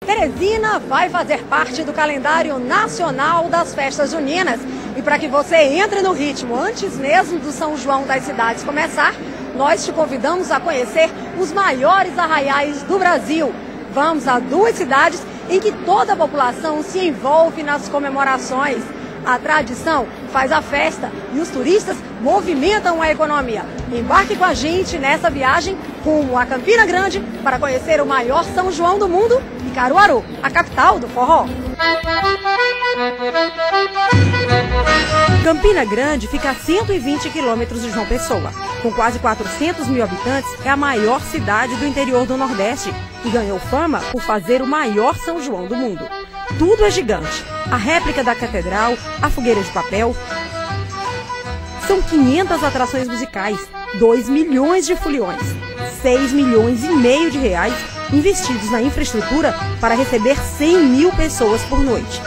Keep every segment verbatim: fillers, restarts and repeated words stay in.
Teresina vai fazer parte do calendário nacional das festas juninas. E para que você entre no ritmo antes mesmo do São João das cidades começar, nós te convidamos a conhecer os maiores arraiais do Brasil. Vamos a duas cidades em que toda a população se envolve nas comemorações. A tradição faz a festa e os turistas movimentam a economia. Embarque com a gente nessa viagem rumo a Campina Grande para conhecer o maior São João do mundo e Caruaru, a capital do forró. Campina Grande fica a cento e vinte quilômetros de João Pessoa. Com quase quatrocentos mil habitantes, é a maior cidade do interior do Nordeste e ganhou fama por fazer o maior São João do mundo. Tudo é gigante. A réplica da catedral, a fogueira de papel. São quinhentas atrações musicais, dois milhões de foliões, seis milhões e meio de reais investidos na infraestrutura para receber cem mil pessoas por noite.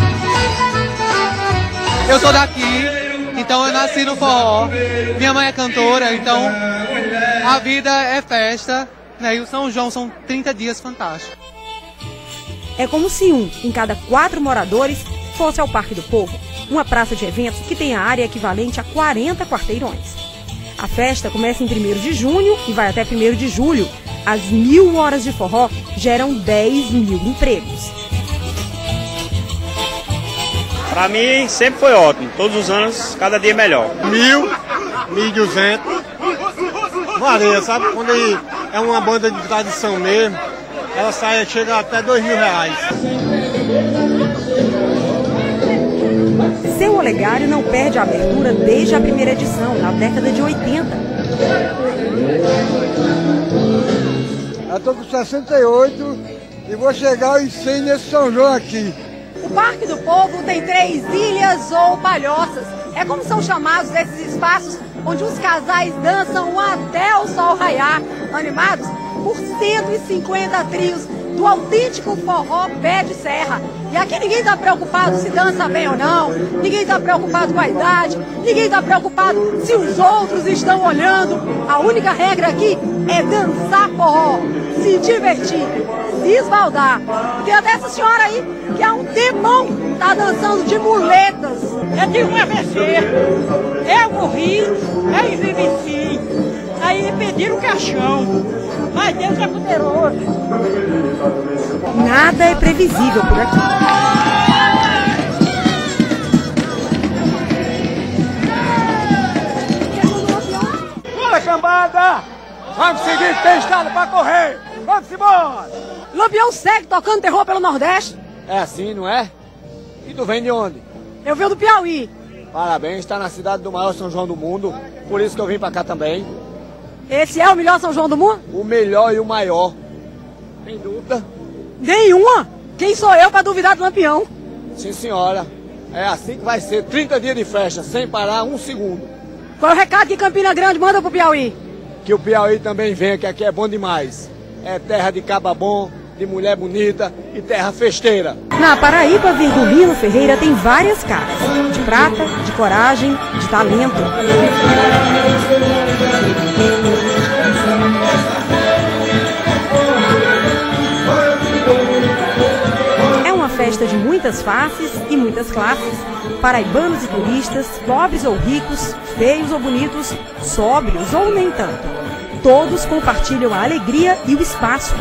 Eu sou daqui, então eu nasci no forró. Minha mãe é cantora, então a vida é festa, né? E o São João são trinta dias fantásticos. É como se um em cada quatro moradores fosse ao Parque do Povo, uma praça de eventos que tem a área equivalente a quarenta quarteirões. A festa começa em primeiro de junho e vai até primeiro de julho. As mil horas de forró geram dez mil empregos. Para mim sempre foi ótimo, todos os anos, cada dia melhor. Mil, mil e duzentos, varia, sabe? Quando é uma banda de tradição mesmo, ela sai, chega até dois mil reais. Seu Olegário não perde a abertura desde a primeira edição, na década de oitenta. Eu estou com sessenta e oito e vou chegar aos cem nesse São João aqui. O Parque do Povo tem três ilhas ou palhoças. É como são chamados esses espaços onde os casais dançam até o sol raiar, animados por cento e cinquenta trios do autêntico forró pé de serra. E aqui ninguém está preocupado se dança bem ou não, ninguém está preocupado com a idade, ninguém está preocupado se os outros estão olhando. A única regra aqui é dançar forró, se divertir, se esbaldar. Tem até essa senhora aí que há um tempão está dançando de muletas. Eu tive um A V C, eu morri, aí vivi, aí pediram o caixão, mas Deus é poderoso. Nada é previsível por aqui. Bora, cambada! Vamos seguir, tem estrada pra correr! Vamos embora! Lampião segue tocando terror pelo Nordeste. É assim, não é? E tu vem de onde? Eu venho do Piauí. Parabéns, está na cidade do maior São João do mundo, por isso que eu vim pra cá também. Esse é o melhor São João do mundo? O melhor e o maior. Tem dúvida? Nenhuma! Quem sou eu para duvidar do Lampião? Sim, senhora. É assim que vai ser, trinta dias de festa, sem parar um segundo. Qual é o recado que Campina Grande manda pro Piauí? Que o Piauí também venha, que aqui é bom demais. É terra de caba bom, de mulher bonita e terra festeira. Na Paraíba, Virgulino Ferreira tem várias caras. De prata, de coragem, de talento. É uma festa de muitas faces e muitas classes. Paraibanos e turistas, pobres ou ricos, feios ou bonitos, sóbrios ou nem tanto. Todos compartilham a alegria e o espaço.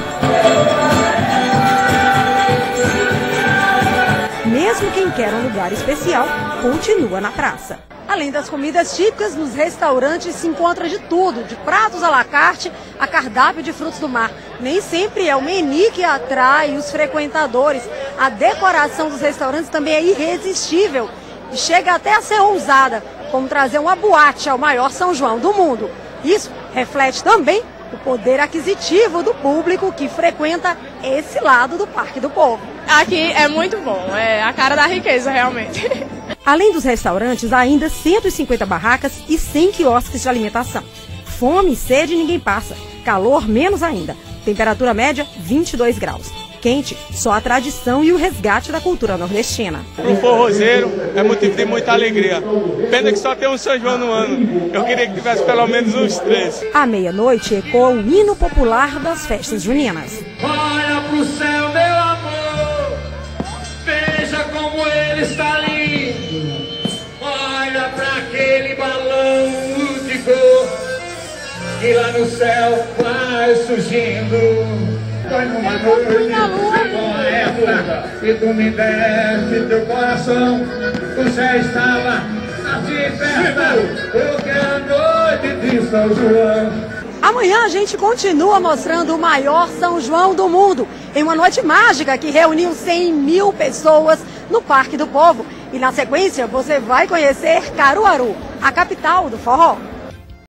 Mesmo quem quer um lugar especial, continua na praça. Além das comidas típicas, nos restaurantes se encontra de tudo, de pratos à la carte a cardápio de frutos do mar. Nem sempre é o menu que atrai os frequentadores. A decoração dos restaurantes também é irresistível e chega até a ser ousada, como trazer uma boate ao maior São João do mundo. Isso reflete também o poder aquisitivo do público que frequenta esse lado do Parque do Povo. Aqui é muito bom, é a cara da riqueza realmente. Além dos restaurantes, há ainda cento e cinquenta barracas e cem quiosques de alimentação. Fome e sede ninguém passa, calor menos ainda. Temperatura média vinte e dois graus. Quente, só a tradição e o resgate da cultura nordestina. Para o forrozeiro é motivo de muita alegria. Pena que só tem um São João no ano. Eu queria que tivesse pelo menos uns três. À meia-noite ecoa o hino popular das festas juninas. Olha pro céu, meu amor. E lá no céu vai surgindo. Foi numa noite com essa, e tu me deste teu coração. O céu estava assim perto, porque é a noite de São João. Amanhã a gente continua mostrando o maior São João do mundo, em uma noite mágica que reuniu cem mil pessoas no Parque do Povo. E na sequência você vai conhecer Caruaru, a capital do forró.